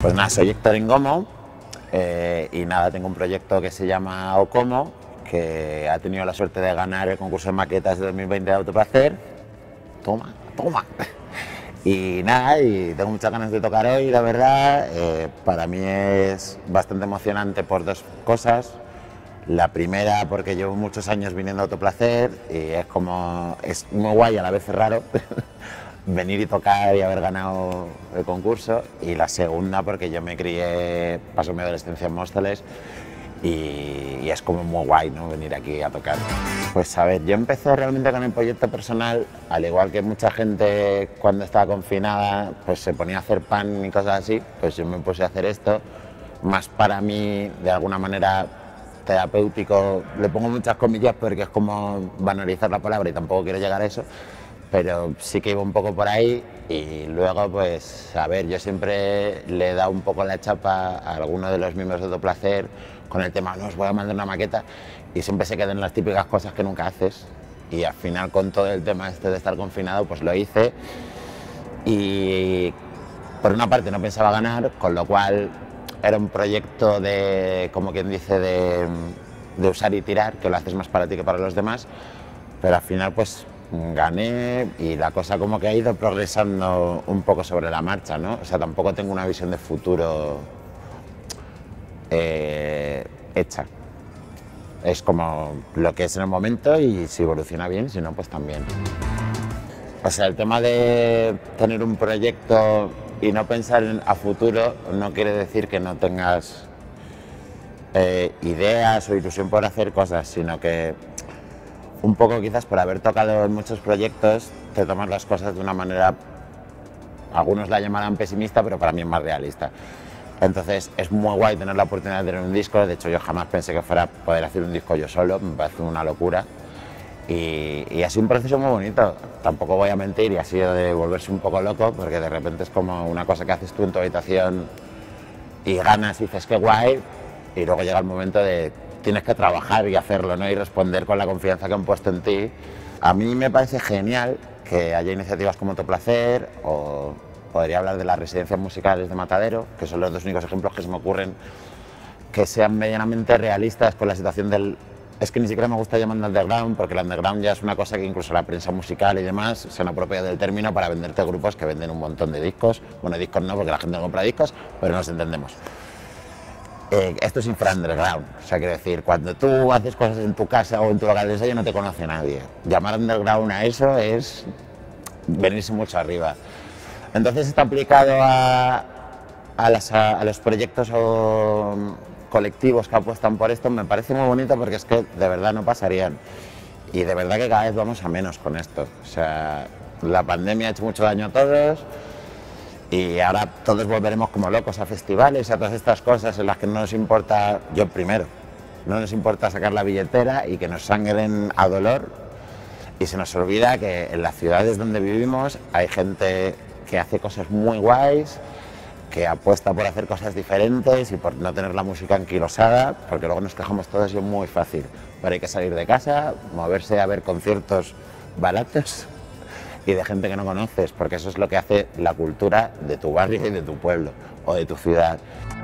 Pues nada, soy Héctor Ingomo y nada, tengo un proyecto que se llama Okomo, que ha tenido la suerte de ganar el concurso de maquetas de 2020 de Autoplacer. Toma, toma. Y nada, y tengo muchas ganas de tocar hoy, la verdad. Para mí es bastante emocionante por dos cosas. La primera, porque llevo muchos años viniendo a Autoplacer y es muy guay, a la vez es raro venir y tocar y haber ganado el concurso. Y la segunda, porque yo me crié, pasé mi adolescencia en Móstoles y es como muy guay, ¿no?, venir aquí a tocar. Pues a ver, yo empecé realmente con el proyecto personal, al igual que mucha gente cuando estaba confinada pues se ponía a hacer pan y cosas así, pues yo me puse a hacer esto, más para mí, de alguna manera terapéutico. Le pongo muchas comillas porque es como banalizar la palabra y tampoco quiero llegar a eso, pero sí que iba un poco por ahí. Y luego, pues, a ver, yo siempre le he dado un poco la chapa a alguno de los miembros de Autoplacer con el tema, no, os voy a mandar una maqueta, y siempre se quedan las típicas cosas que nunca haces, y al final con todo el tema este de estar confinado, pues lo hice, y por una parte no pensaba ganar, con lo cual era un proyecto de, como quien dice, de usar y tirar, que lo haces más para ti que para los demás, pero al final pues gané y la cosa como que ha ido progresando un poco sobre la marcha, ¿no? O sea, tampoco tengo una visión de futuro hecha. Es como lo que es en el momento y si evoluciona bien, si no, pues también. O sea, el tema de tener un proyecto y no pensar a futuro no quiere decir que no tengas ideas o ilusión por hacer cosas, sino que un poco quizás por haber tocado en muchos proyectos te tomas las cosas de una manera, algunos la llamarán pesimista, pero para mí es más realista. Entonces es muy guay tener la oportunidad de tener un disco. De hecho, yo jamás pensé que fuera poder hacer un disco yo solo, me parece una locura. Y ha sido un proceso muy bonito, tampoco voy a mentir, y ha sido de volverse un poco loco, porque de repente es como una cosa que haces tú en tu habitación y ganas y dices qué guay, y luego llega el momento de tienes que trabajar y hacerlo, ¿no?, y responder con la confianza que han puesto en ti. A mí me parece genial que haya iniciativas como Autoplacer, o podría hablar de las residencias musicales de Matadero, que son los dos únicos ejemplos que se me ocurren que sean medianamente realistas con la situación del... Es que ni siquiera me gusta llamar underground, porque el underground ya es una cosa que incluso la prensa musical y demás se han apropiado del término para venderte grupos que venden un montón de discos. Bueno, discos no, porque la gente no compra discos, pero nos entendemos. Esto es infra-underground, o sea, quiero decir, cuando tú haces cosas en tu casa o en tu local de ensayo no te conoce nadie. Llamar underground a eso es venirse mucho arriba. Entonces está aplicado a los proyectos o colectivos que apuestan por esto. Me parece muy bonito porque es que de verdad no pasarían, y de verdad que cada vez vamos a menos con esto. O sea, la pandemia ha hecho mucho daño a todos y ahora todos volveremos como locos a festivales, a todas estas cosas en las que no nos importa, yo primero, no nos importa sacar la billetera y que nos sangren a dolor, y se nos olvida que en las ciudades donde vivimos hay gente que hace cosas muy guays, que apuesta por hacer cosas diferentes y por no tener la música anquilosada, porque luego nos quejamos todos y es muy fácil. Pero hay que salir de casa, moverse a ver conciertos baratos y de gente que no conoces, porque eso es lo que hace la cultura de tu barrio y de tu pueblo o de tu ciudad.